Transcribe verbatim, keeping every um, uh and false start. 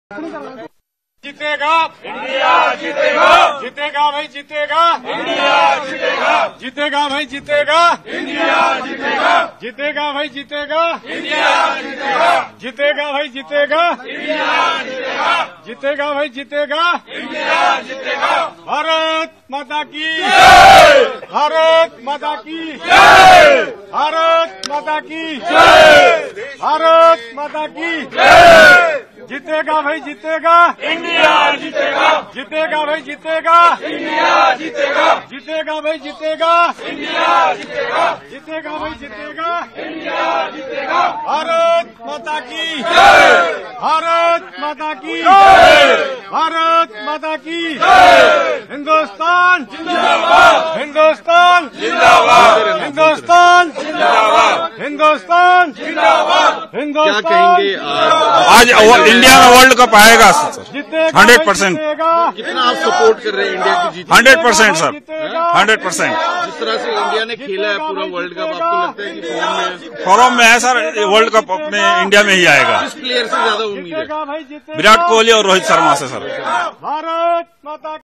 जीतेगा इंडिया, जीतेगा जीतेगा भाई, जीतेगा इंडिया, जीतेगा जीतेगा भाई, जीतेगा इंडिया, जीतेगा जीतेगा भाई, जीतेगा इंडिया, जीतेगा जीतेगा भाई, जीतेगा इंडिया, जीतेगा जीतेगा भाई, जीतेगा इंडिया, जीतेगा। भारत माता की जय, भारत माता की जय, भारत माता की जय, भारत माता की जय। जीतेगा भाई, जीतेगा इंडिया, जीतेगा जीतेगा भाई, जीतेगा इंडिया, जीतेगा जीतेगा भाई, जीतेगा इंडिया, जीतेगा जीतेगा भाई, जीतेगा इंडिया, जीतेगा। भारत माता की जय, भारत माता की जय, भारत माता की जय। हिंदुस्तान जिंदाबाद, हिंदुस्तान जिंदाबाद, हिंदुस्तान जिंदाबाद, हिंदुस्तान जिंदाबाद, हिंदुस्तान। क्या कहेंगे आज इंडिया में वर्ल्ड कप आएगा हंड्रेड परसेंट। कितना आप सपोर्ट कर रहे हैं इंडिया की जीत? Hundred percent sir, hundred percent. जिस तरह से इंडिया ने खेला है पूरा वर्ल्ड कप, आपको लगता है कि फॉर्म में फॉर्म में है सर? वर्ल्ड कप अपने इंडिया में ही आएगा। किस प्लेयर से ज्यादा उम्मीद है? विराट कोहली और रोहित शर्मा से सर। भारत माता